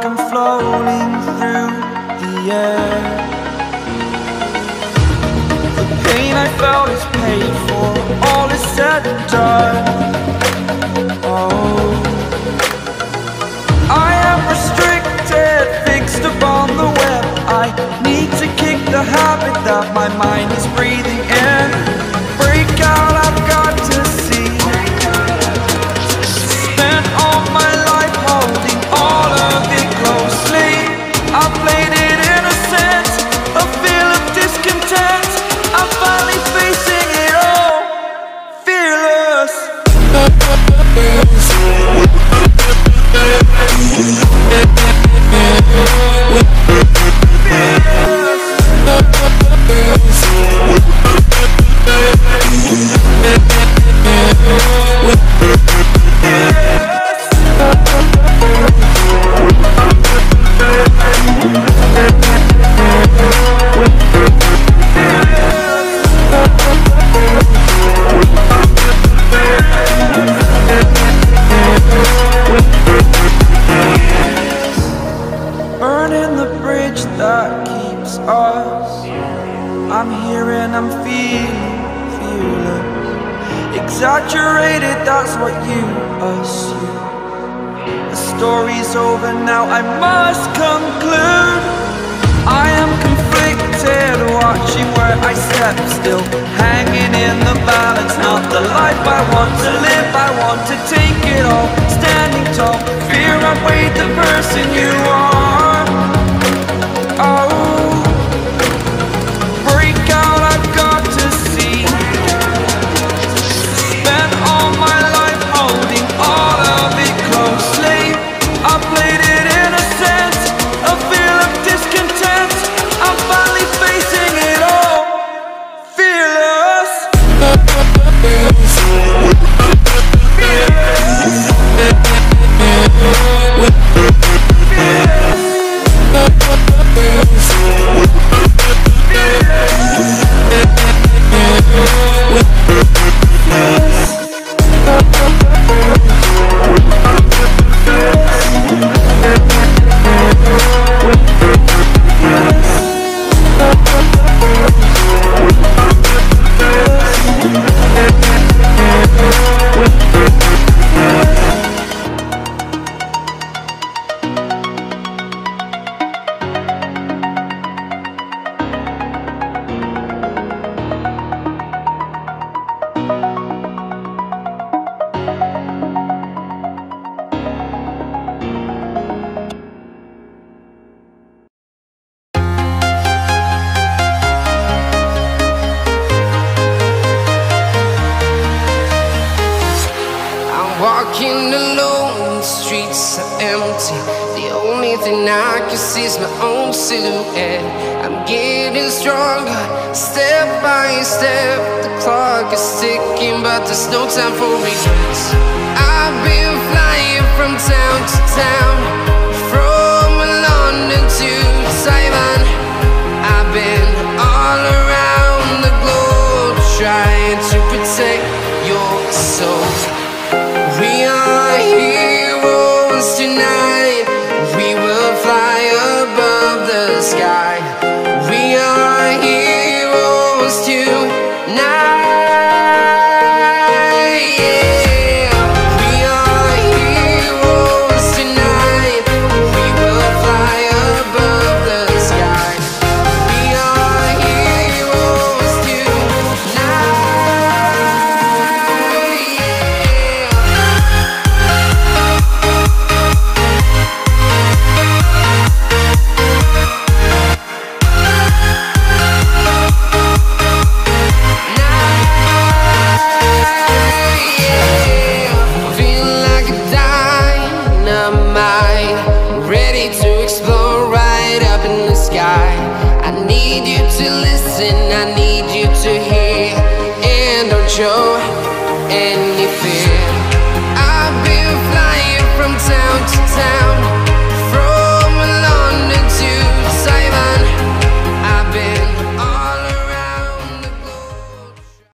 like I'm floating through the air. The pain I felt is paid for, all is said and done. Oh, I am restricted, fixed upon the web. I need to kick the habit that my mind is breathing in. Break out, I've got to see. Spent all my life holding all of it closely. I played it innocent, a feel of discontent. I'm finally facing it all, fearless. Burning the bridge that keeps us. I'm here and I'm feeling fearless. Exaggerated, that's what you assume. The story's over now, I must conclude. I am conflicted, watching where I step still, hanging in the balance. Not the life I want to live, I want to take it all. Standing tall, fear outweighed the person you are. Oh, break out, I've got to see. Spent all my life holding all of it closely. I played it innocent, a feel of discontent. I'm finally facing it all, fearless. Walking alone, the streets are empty. The only thing I can see is my own silhouette. I'm getting stronger, step by step. The clock is ticking, but there's no time for regrets. I've been flying from town to town, from London to Taiwan. I've been all around the globe, trying to protect your soul. We are heroes tonight. We will fly above the sky. We are heroes tonight. Yeah. We are heroes tonight. We will fly above the sky. We are heroes tonight. I need you to listen, I need you